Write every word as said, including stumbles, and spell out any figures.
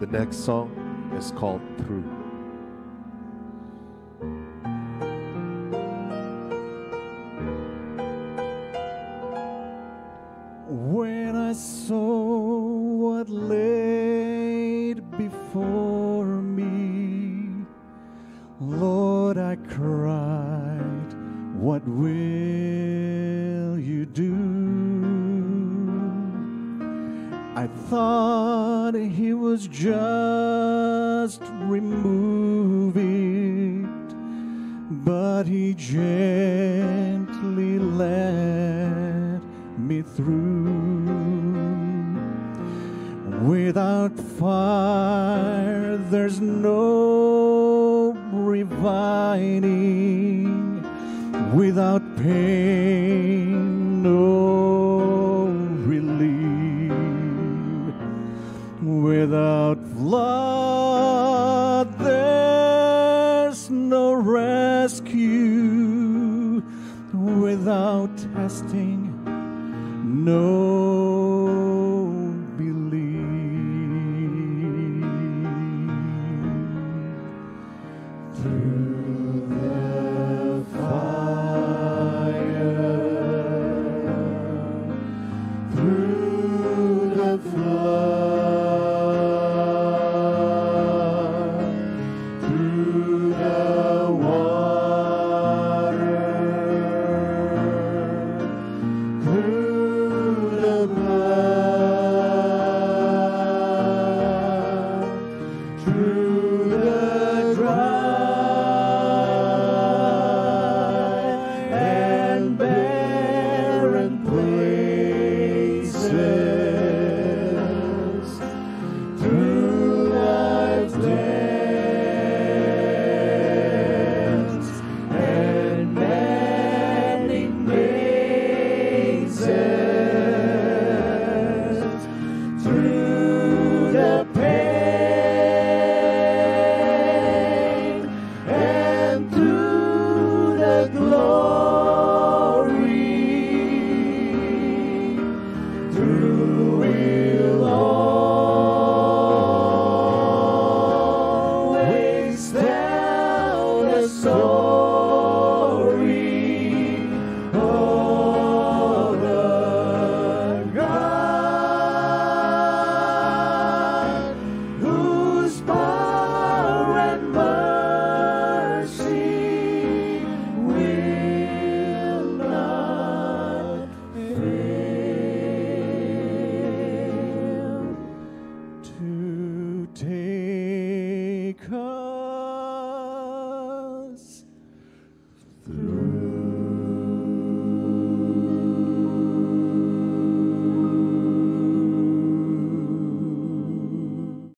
The next song is called Through. When I saw what laid before me, Lord, I cried, what will you do? I thought he was just remove it, but he gently let me through. Without fire, there's no refining. Without pain, no relief. Without flood, there's no rescue. Without testing, no